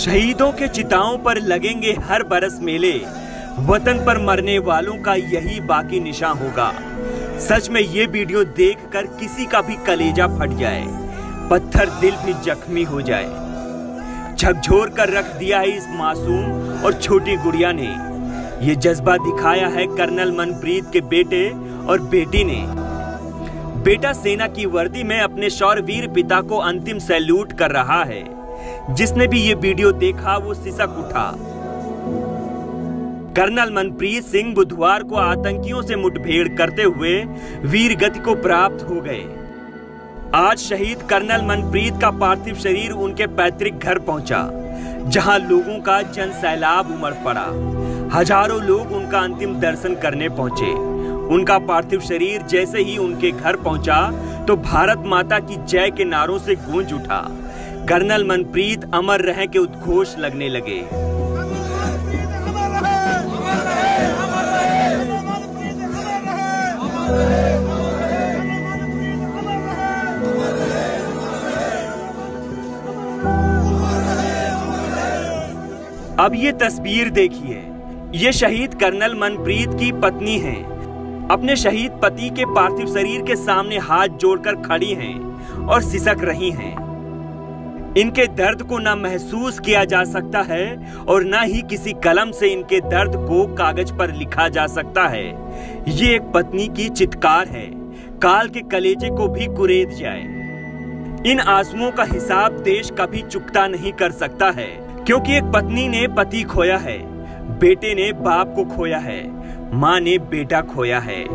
शहीदों के चिताओं पर लगेंगे हर बरस मेले, वतन पर मरने वालों का यही बाकी निशान होगा। सच में ये वीडियो देखकर किसी का भी कलेजा फट जाए, पत्थर दिल भी जख्मी हो जाए। झकझोर कर रख दिया है इस मासूम और छोटी गुड़िया ने। ये जज्बा दिखाया है कर्नल मनप्रीत के बेटे और बेटी ने। बेटा सेना की वर्दी में अपने शौर्यवीर पिता को अंतिम सैल्यूट कर रहा है। जिसने भी ये वीडियो देखा वो सिसक उठा। कर्नल मनप्रीत सिंह बुधवार को आतंकियों से मुठभेड़ करते हुए वीर गति को प्राप्त हो गए। आज शहीद कर्नल मनप्रीत का पार्थिव शरीर उनके पैतृक घर पहुंचा, जहां लोगों का जन सैलाब उमड़ पड़ा। हजारों लोग उनका अंतिम दर्शन करने पहुंचे। उनका पार्थिव शरीर जैसे ही उनके घर पहुंचा तो भारत माता की जय के नारों से गूंज उठा। कर्नल मनप्रीत अमर रहें के उद्घोष लगने लगे। अब ये तस्वीर देखिए, ये शहीद कर्नल मनप्रीत की पत्नी हैं। अपने शहीद पति के पार्थिव शरीर के सामने हाथ जोड़कर खड़ी हैं और सिसक रही हैं। इनके दर्द को ना महसूस किया जा सकता है और ना ही किसी कलम से इनके दर्द को कागज पर लिखा जा सकता है। ये एक पत्नी की चित्कार है, काल के कलेजे को भी कुरेद जाए। इन आंसुओं का हिसाब देश कभी चुकता नहीं कर सकता है, क्योंकि एक पत्नी ने पति खोया है, बेटे ने बाप को खोया है, मां ने बेटा खोया है।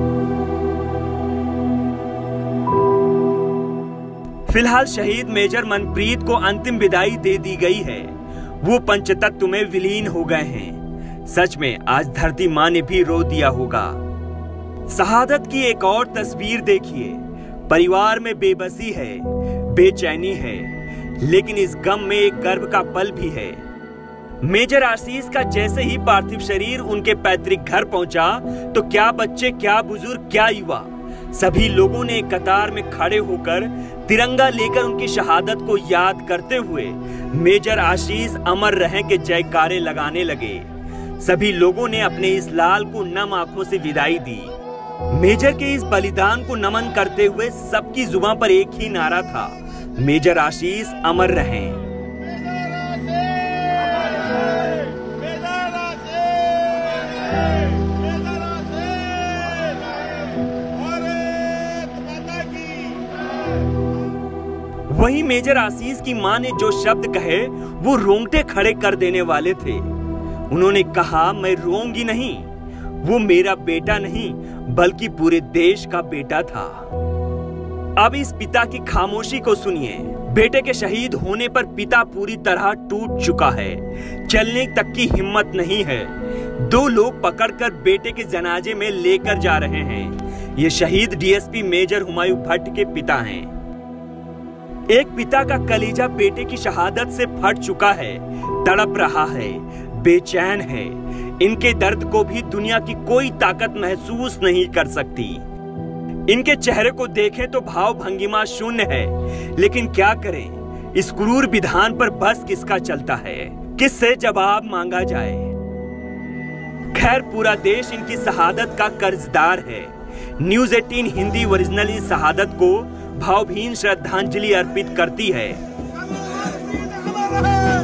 फिलहाल शहीद मेजर मनप्रीत को अंतिम विदाई दे दी गई है। वो पंचतत्व में विलीन हो गए हैं। सच में आज धरती मां ने भी रो दिया होगा। शहादत की एक और तस्वीर देखिए। परिवार में बेबसी है, बेचैनी है, लेकिन इस गम में एक गर्व का पल भी है। मेजर आशीष का जैसे ही पार्थिव शरीर उनके पैतृक घर पहुंचा तो क्या बच्चे, क्या बुजुर्ग, क्या युवा, सभी लोगों ने एक कतार में खड़े होकर तिरंगा लेकर उनकी शहादत को याद करते हुए मेजर आशीष अमर रहें के जयकारे लगाने लगे। सभी लोगों ने अपने इस लाल को नम आंखों से विदाई दी। मेजर के इस बलिदान को नमन करते हुए सबकी जुबान पर एक ही नारा था, मेजर आशीष अमर रहें। वहीं मेजर आशीष की मां ने जो शब्द कहे वो रोंगटे खड़े कर देने वाले थे। उन्होंने कहा, मैं रोऊंगी नहीं, वो मेरा बेटा नहीं बल्कि पूरे देश का बेटा था। अब इस पिता की खामोशी को सुनिए। बेटे के शहीद होने पर पिता पूरी तरह टूट चुका है, चलने तक की हिम्मत नहीं है। दो लोग पकड़कर बेटे के जनाजे में लेकर जा रहे हैं। ये शहीद डीएसपी मेजर हुमायूं भट्ट के पिता हैं। एक पिता का कलेजा बेटे की शहादत से फट चुका है, तड़प रहा है, बेचैन है। इनके दर्द को भी दुनिया की कोई ताकत महसूस नहीं कर सकती। इनके चेहरे को देखें तो भाव भंगिमा शून्य है, लेकिन क्या करें, इस क्रूर विधान पर बस किसका चलता है, किससे जवाब मांगा जाए। खैर, पूरा देश इनकी शहादत का कर्जदार है। न्यूज़ 18 हिंदी ओरिजिनल इस शहादत को भावभीन श्रद्धांजलि अर्पित करती है।